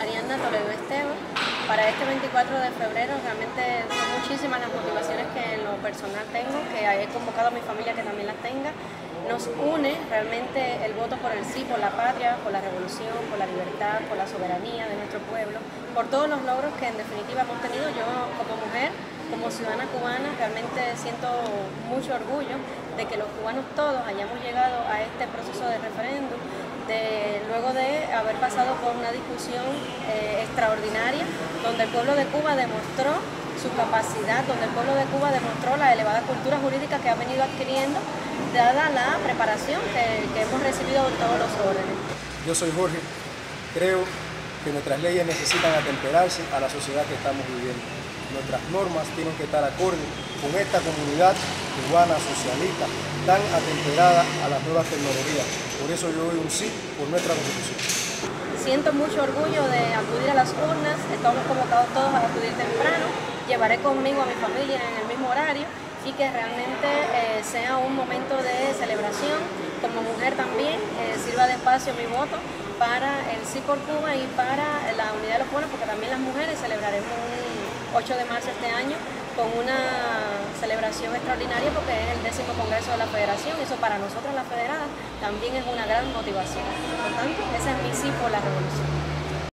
Ariadna Toledo Esteban. Para este 24 de febrero realmente son muchísimas las motivaciones que en lo personal tengo, que he convocado a mi familia que también las tenga. Nos une realmente el voto por el sí, por la patria, por la revolución, por la libertad, por la soberanía de nuestro pueblo, por todos los logros que en definitiva hemos tenido. Yo como mujer, como ciudadana cubana, realmente siento mucho orgullo de que los cubanos todos hayamos llegado a este proceso de referéndum, luego de haber pasado por una discusión extraordinaria, donde el pueblo de Cuba demostró su capacidad, donde el pueblo de Cuba demostró la elevada cultura jurídica que ha venido adquiriendo, dada la preparación que hemos recibido en todos los órdenes. Yo soy Jorge, creo que nuestras leyes necesitan atemperarse a la sociedad que estamos viviendo. Nuestras normas tienen que estar acorde con esta comunidad cubana socialista tan atemperada a las nuevas tecnologías. Por eso yo doy un sí por nuestra Constitución. Siento mucho orgullo de acudir a las urnas, estamos convocados todos a acudir temprano, llevaré conmigo a mi familia en el mismo horario y que realmente sea un momento de celebración. Como mujer también sirva de espacio mi voto para el sí por Cuba y para la unidad de los pueblos, porque también las mujeres celebraremos un 8 de marzo este año con una celebración extraordinaria porque es el 10º Congreso de la Federación. Eso para nosotras las federadas también es una gran motivación. Por tanto, ese es mi sí por la revolución.